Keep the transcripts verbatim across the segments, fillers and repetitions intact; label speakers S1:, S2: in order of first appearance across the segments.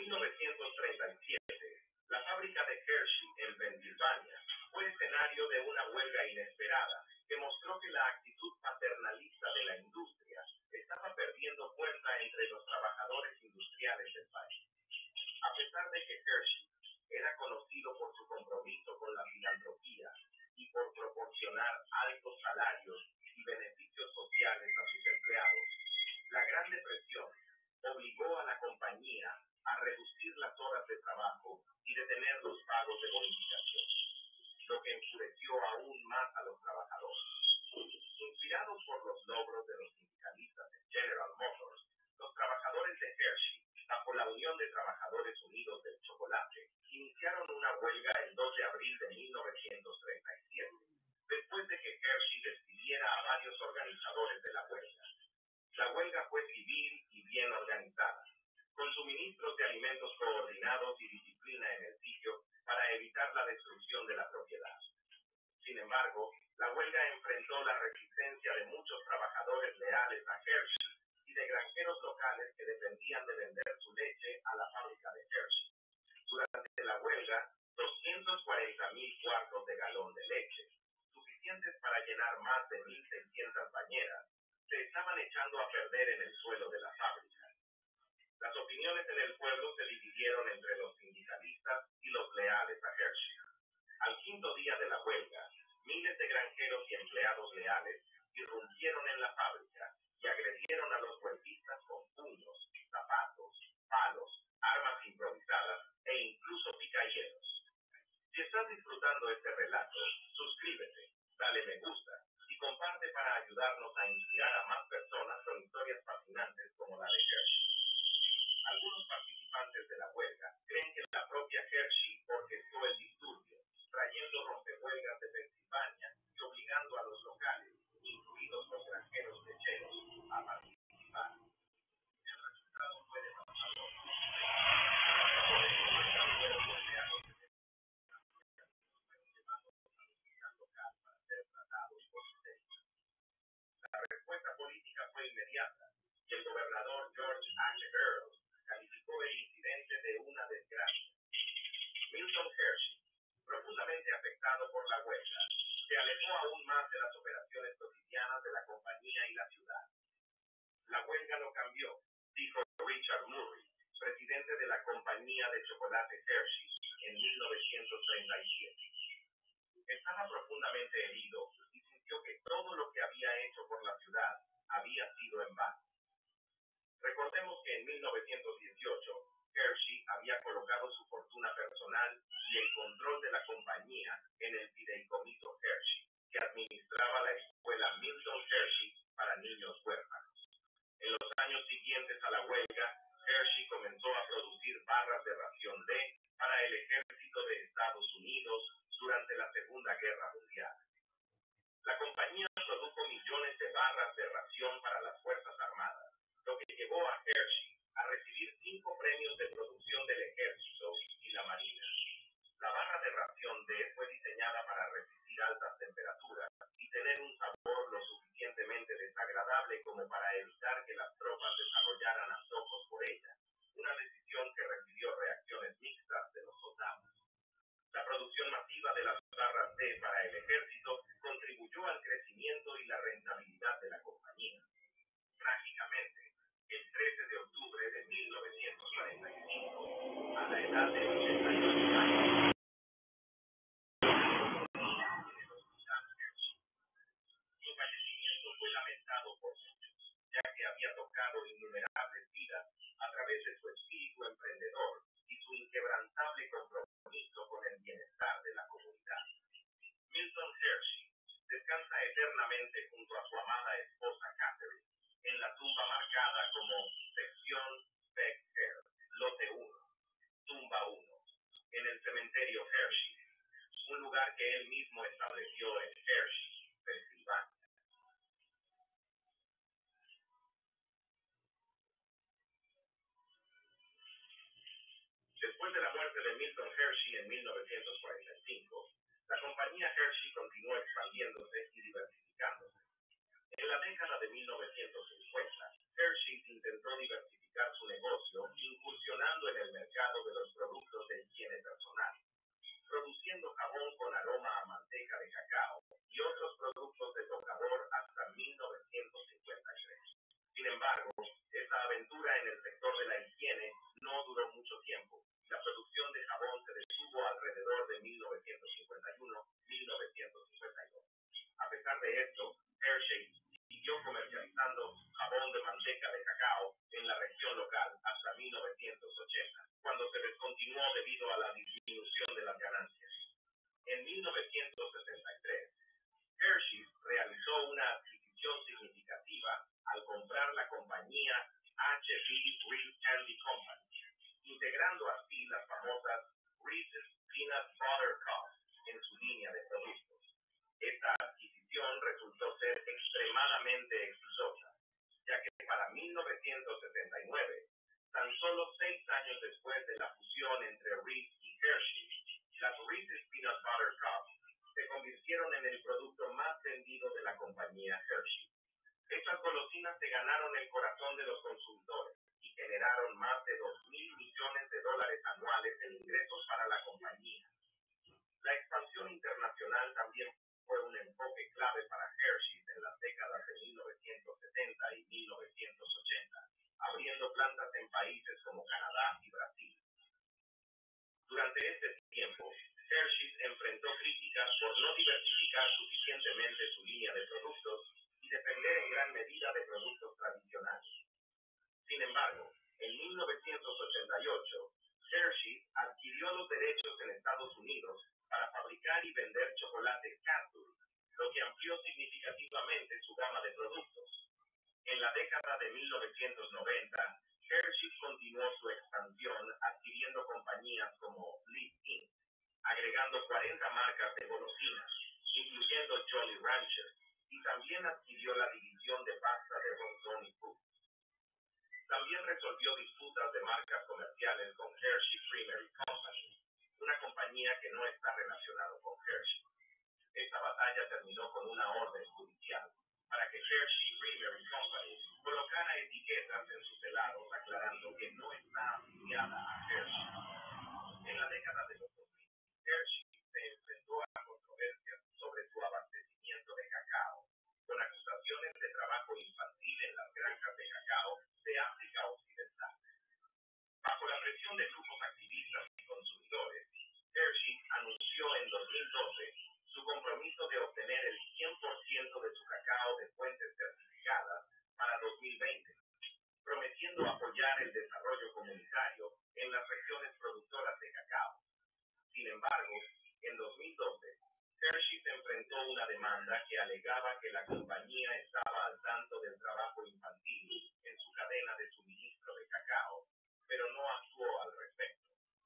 S1: mil novecientos treinta y siete, la fábrica de Hershey en Pensilvania fue escenario de una huelga inesperada que mostró que la actitud paternalista de la industria estaba perdiendo fuerza entre los trabajadores industriales del país. A pesar de que Hershey era conocido por su compromiso con la filantropía y por proporcionar altos salarios y beneficios sociales a sus empleados, la Gran Depresión obligó a la compañía a reducir las horas de trabajo y detener los pagos de bonificación, lo que enfureció aún más a los trabajadores. Inspirados por los logros de los sindicalistas de General Motors, los trabajadores de Hershey, bajo la Unión de Trabajadores Unidos del Chocolate, iniciaron una huelga el dos de abril de mil novecientos treinta y siete, después de que Hershey despidiera a varios organizadores de la huelga. La huelga fue civil y bien organizada, con suministros de alimentos coordinados y disciplina en el sitio para evitar la destrucción de la propiedad. Sin embargo, la huelga enfrentó la resistencia de muchos trabajadores leales a Hershey y de granjeros locales que dependían de vender su leche a la fábrica de Hershey. Durante la huelga, doscientos cuarenta mil cuartos de galón de leche, suficientes para llenar más de mil seiscientas bañeras, se estaban echando a perder en el suelo de la fábrica. Las opiniones en el pueblo se dividieron entre los sindicalistas y los leales a Hershey. Al quinto día de la huelga, miles de granjeros y empleados leales irrumpieron en la fábrica y agredieron a los huelguistas con puños, zapatos, palos, armas improvisadas e incluso picayelos. Si estás disfrutando este relato, suscríbete, dale me gusta y comparte para ayudarnos a inspirar a más personas con historias fascinantes como la de Hershey. Algunos participantes de la huelga creen que la propia Hershey orquestó el disturbio, trayendo rompehuelgas de Pensilvania y obligando a los locales, incluidos los granjeros lecheros, a participar. El resultado fue devastador. Fueron golpeados de fueron llevados al hospital local para ser tratados por sepsis. La respuesta política fue inmediata y el gobernador George H. Earls calificó el incidente de una desgracia. Milton Hershey, profundamente afectado por la huelga, se alejó aún más de las operaciones cotidianas de la compañía y la ciudad. La huelga lo cambió, dijo Richard Murray, presidente de la compañía de chocolate Hershey, en mil novecientos treinta y siete. Estaba profundamente herido y sintió que todo lo que había hecho por la ciudad había sido en vano. Recordemos que en mil novecientos dieciocho, Hershey había colocado su fortuna personal y el control de la compañía en el fideicomiso Hershey, que administraba la escuela Milton Hershey para niños huérfanos. En los años siguientes a la huelga, Hershey comenzó a producir barras de ración D para el ejército de Estados Unidos durante la Segunda Guerra Mundial. La compañía produjo millones de barras de ración para las Fuerzas Armadas, lo que llevó a Hershey a recibir cinco premios de producción del ejército y la marina. La barra de ración D fue diseñada para resistir altas temperaturas y tener un sabor lo suficientemente desagradable como para evitar que las tropas desarrollaran antojos por ella, una decisión que recibió reacciones mixtas de los soldados. La producción masiva de las barras D para el ejército contribuyó al crecimiento y la rentabilidad de la compañía. Trágicamente, el trece de octubre de mil novecientos cuarenta y cinco, a la edad de ochenta y ocho años, en el hospital Hershey. Su fallecimiento fue lamentado por muchos, ya que había tocado innumerables vidas a través de su espíritu emprendedor y su inquebrantable compromiso con el bienestar de la comunidad. Milton Hershey descansa eternamente junto a su amada esposa Catherine, en la tumba marcada como sección Becker, lote uno, tumba uno, en el cementerio Hershey, un lugar que él mismo estableció en Hershey, Pensilvania. Después de la muerte de Milton Hershey en mil novecientos cuarenta y cinco, la compañía Hershey continuó expandiéndose y diversificándose. En la década de mil novecientos cincuenta, Hershey intentó diversificar su negocio incursionando en el mercado continuó debido a la disminución de las ganancias. En mil novecientos sesenta y tres, Hershey's realizó una adquisición significativa al comprar la compañía H B Reese Candy Company, integrando así las famosas Reese's Peanut Butter Cups en su línea de productos. Esta adquisición resultó ser extremadamente exitosa, ya que para mil novecientos setenta y nueve, tan solo seis años después de la fusión entre Reese y Hershey, las Reese's Peanut Butter Cups se convirtieron en el producto más vendido de la compañía Hershey. Estas golosinas se ganaron el corazón de los consumidores y generaron más de dos mil millones de dólares anuales en ingresos para la compañía. La expansión internacional también fue un enfoque clave para Hershey's en las décadas de mil novecientos setenta y mil novecientos ochenta, abriendo plantas en países como Canadá y Brasil. Durante este tiempo, Hershey's enfrentó críticas por no diversificar suficientemente su línea de productos y depender en gran medida de productos tradicionales. Sin embargo, en mil novecientos ochenta y ocho, Hershey's adquirió los derechos en Estados Unidos para fabricar y vender chocolate Cadbury, lo que amplió significativamente su gama de productos. En la década de mil novecientos noventa, Hershey's continuó su expansión adquiriendo compañías como Live incorporated, agregando cuarenta marcas de golosinas, incluyendo Jolly Rancher, y también adquirió la división de pasta de Rondoni Foods. También resolvió disputas de marcas comerciales con Hershey Creamery Company, una compañía que no está relacionada con Hershey. Esta batalla terminó con una orden judicial para que Hershey Creamery Company colocara etiquetas en sus helados aclarando que no está afiliada a Hershey. En la década de los dos mil, Hershey se enfrentó a controversias sobre su abastecimiento de cacao, con acusaciones de trabajo infantil en las granjas de cacao de África Occidental. Bajo la presión de grupos activistas y consumidores, Hershey anunció en dos mil doce su compromiso de obtener el cien por ciento de su cacao de fuentes certificadas para dos mil veinte, prometiendo apoyar el desarrollo comunitario en las regiones productoras de cacao. Sin embargo, en dos mil doce, Hershey se enfrentó a una demanda que alegaba que la compañía estaba al tanto del trabajo infantil en su cadena de suministro de cacao, pero no actuó al respecto.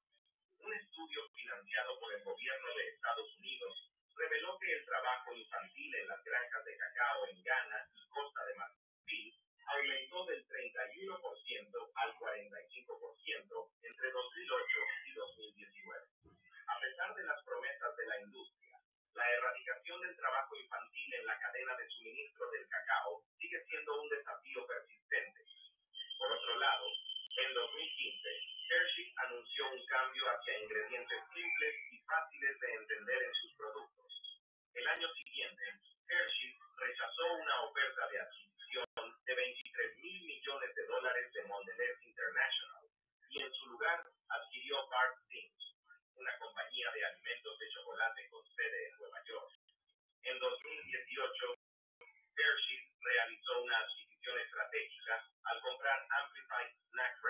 S1: Un estudio financiado por el gobierno de Estados Unidos reveló que el trabajo infantil en las granjas de cacao en Ghana y Costa de Marfil aumentó del treinta y uno por ciento al cuarenta y cinco por ciento entre dos mil ocho y dos mil diecinueve. A pesar de las promesas de la industria, la erradicación del trabajo infantil en la cadena de suministro del cacao sigue siendo un desafío persistente. Por otro lado, en dos mil quince, Hershey anunció un cambio hacia ingredientes simples y fáciles de entender en sus productos. El año siguiente, Hershey rechazó una oferta de adquisición de veintitrés mil millones de dólares de Mondelez International y en su lugar adquirió Bart Simpson, una compañía de alimentos de chocolate con sede en Nueva York. En dos mil dieciocho, Hershey realizó una adquisición estratégica al comprar Amplified Snack